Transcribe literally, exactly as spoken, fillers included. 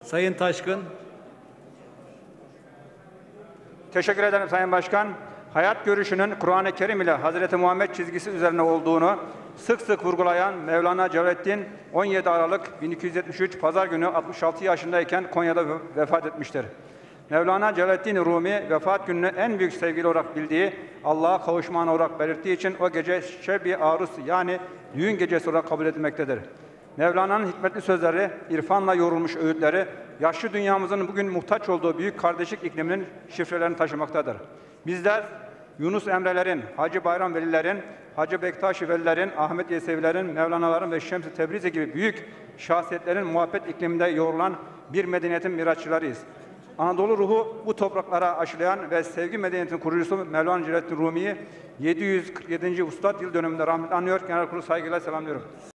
Sayın Taşkın. Teşekkür ederim Sayın Başkan. Hayat görüşünün Kur'an-ı Kerim ile Hazreti Muhammed çizgisi üzerine olduğunu sık sık vurgulayan Mevlana Celaleddin on yedi Aralık bin iki yüz yetmiş üç Pazar günü altmış altı yaşındayken Konya'da vefat etmiştir. Mevlana Celaleddin Rumi vefat gününü en büyük sevgili olarak bildiği Allah'a kavuşma olarak belirttiği için o gece Şeb-i Arus yani düğün gecesi olarak kabul edilmektedir. Mevlana'nın hikmetli sözleri, irfanla yoğrulmuş öğütleri, yaşlı dünyamızın bugün muhtaç olduğu büyük kardeşlik ikliminin şifrelerini taşımaktadır. Bizler Yunus Emre'lerin, Hacı Bayram Velilerin, Hacı Bektaş-ı Velilerin, Ahmet Yesevilerin, Mevlana'ların ve Şems-i Tebrizi gibi büyük şahsiyetlerin muhabbet ikliminde yoğrulan bir medeniyetin miraççılarıyız. Anadolu ruhu bu topraklara aşılayan ve sevgi medeniyetinin kurucusu Mevlana Celaleddin Rumi'yi yedi yüz kırk yedinci Ustad Yıl dönümünde rahmetle anıyor. Genel Kurulu saygıyla selamlıyorum.